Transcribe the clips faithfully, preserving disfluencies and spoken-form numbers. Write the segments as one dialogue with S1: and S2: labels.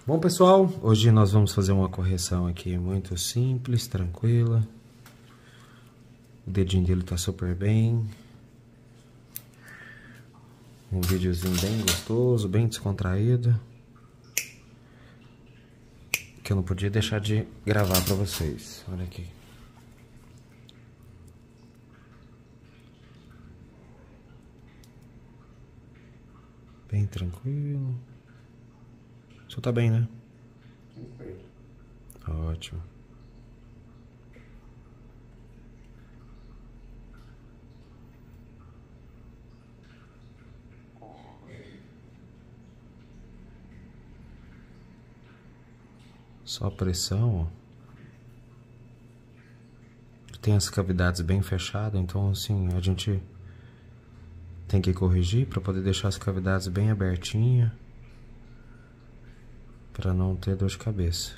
S1: Bom, pessoal, hoje nós vamos fazer uma correção aqui muito simples, tranquila. O dedinho dele tá super bem. Um videozinho bem gostoso, bem descontraído, que eu não podia deixar de gravar pra vocês. Olha aqui. Bem tranquilo. O senhor tá bem, né?
S2: Tranquilo.
S1: Ótimo. Só pressão, ó. Tem as cavidades bem fechadas, então assim, a gente tem que corrigir para poder deixar as cavidades bem abertinhas, para não ter dor de cabeça.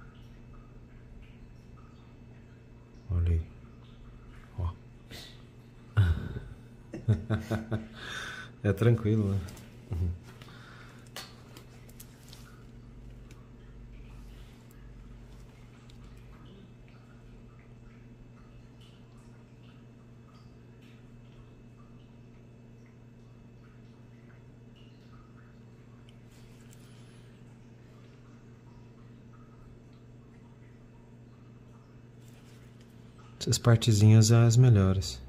S1: Olha aí. Ó. É tranquilo, né? Uhum. Essas partezinhas são as melhores.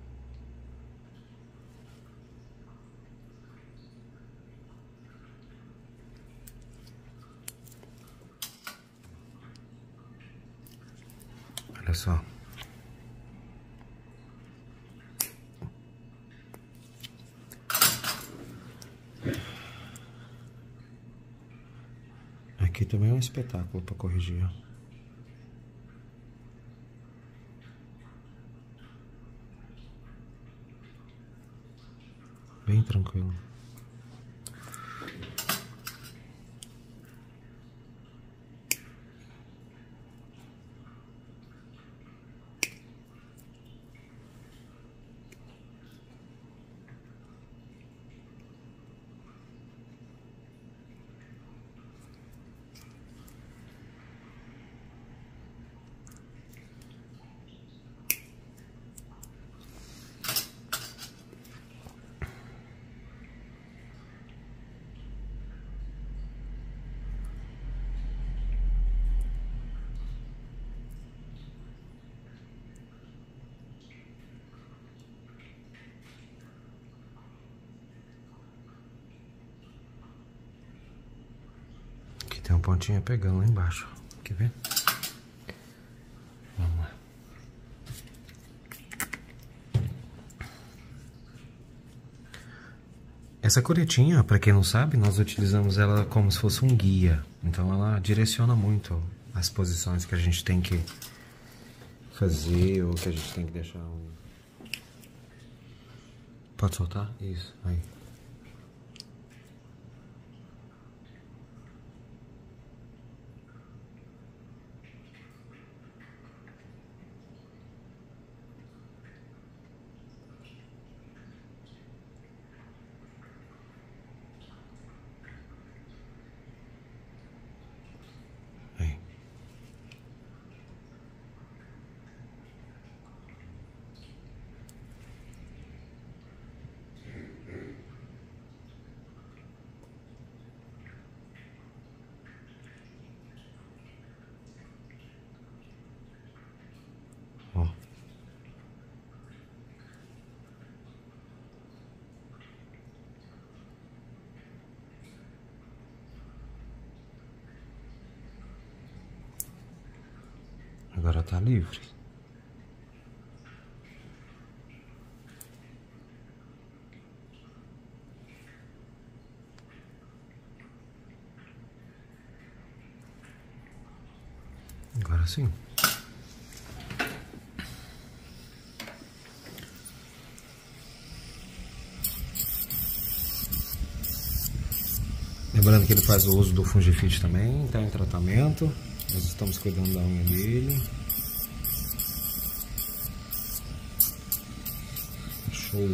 S1: Olha só. Aqui também é um espetáculo para corrigir, ó. Bem tranquilo. Tem uma pontinha pegando lá embaixo. Quer ver? Vamos lá. Essa coretinha, para quem não sabe, nós utilizamos ela como se fosse um guia. Então ela direciona muito as posições que a gente tem que fazer ou que a gente tem que deixar um... Pode soltar? Isso, aí. Ó. Agora tá livre. Agora sim. Lembrando que ele faz o uso do fungifite também, está em tratamento. Nós estamos cuidando da unha dele. Show!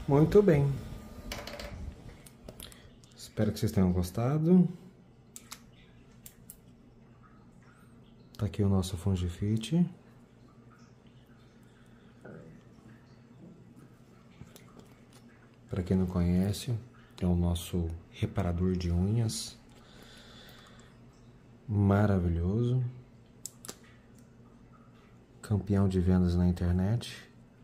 S1: Muito bem. Espero que vocês tenham gostado. Tá aqui o nosso Fungifit. Para quem não conhece, é o nosso reparador de unhas. Maravilhoso. Campeão de vendas na internet.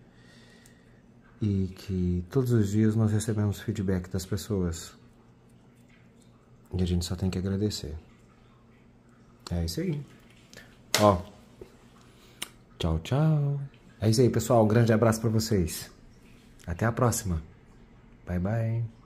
S1: E que todos os dias nós recebemos feedback das pessoas. E a gente só tem que agradecer. É isso aí. Ó. Tchau, tchau. É isso aí, pessoal. Um grande abraço para vocês. Até a próxima. Bye, bye.